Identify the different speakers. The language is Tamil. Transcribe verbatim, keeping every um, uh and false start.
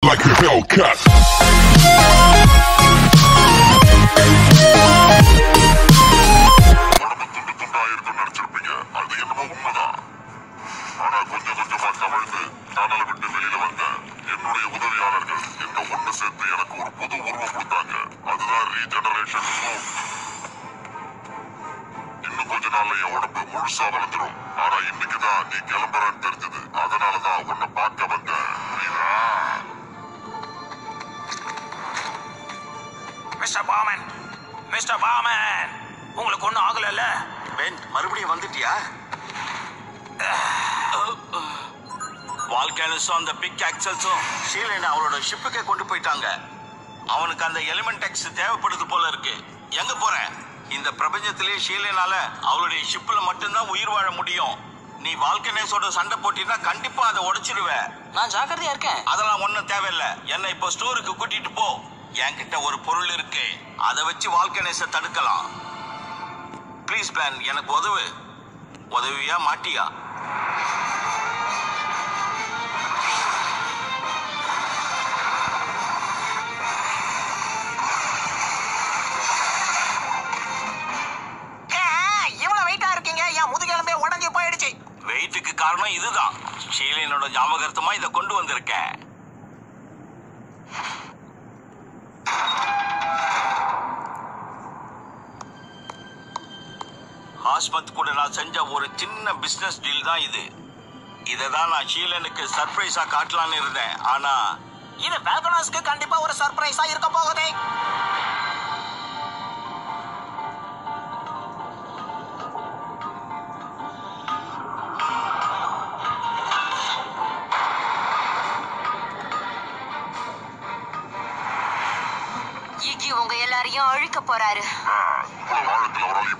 Speaker 1: like a Hellcat.
Speaker 2: Mister Barman, Mister Barman, உங்களுக்கு ஒன்றும் ஆகலைல்ல?
Speaker 3: பென், மறுபடியும் வந்துட்டியா? வால்கானஸும் அந்த பிக் ஆக்சல்ஸும் ஷீலனை அவளோட ஷிப்புக்கே கொண்டு போயிட்டாங்க. அவனுக்கு அந்த எலிமெண்ட் எக்ஸ் தேவைப்படுது போல இருக்கு. எங்க போற? இந்த பிரபஞ்சத்திலேயே ஷீலனால அவளுடைய ஷிப்ல மட்டும்தான் உயிர் வாழ முடியும். நீ வால்கானஸோட சண்டை போட்டினா கண்டிப்பா அதை உடைச்சிடுவ.
Speaker 2: நான் ஜாக்கிரதையா இருக்கேன்.
Speaker 3: அதெல்லாம் ஒன்றும் தேவையில்லை. என்ன இப்போ ஸ்டோருக்கு கூட்டிட்டு போ. என்கிட்ட ஒரு பொருள் இருக்கு, அதை வச்சு வால்கானஸை தடுக்கலாம். ப்ளீஸ் பிளான், எனக்கு உதவு. உதவியா மாட்டியா?
Speaker 2: இவ்வளவு வெயிட்டா இருக்கீங்க, என் முதுகெலும்பே உடஞ்சி போயிடுச்சு.
Speaker 3: வெயிட்டுக்கு காரணம் இதுதான். ஷீலனோட ஞாபகார்த்தமா இதை கொண்டு வந்திருக்கேன். ஹாஸ்மத் கூட நான் செஞ்ச ஒரு சின்ன பிசினஸ் டீல் தான் இது. இதை தான் நான் ஷீலனுக்கு சர்ப்ரைஸா காட்டலான்னு இருந்தேன். ஆனா
Speaker 2: இது வால்கானஸ்க்கு கண்டிப்பா ஒரு சர்ப்ரைஸா இருக்க போகுது.
Speaker 4: இகி உங்க எல்லாரையும் அழிக்க போறாரு.
Speaker 1: ஆழத்துல அவரால்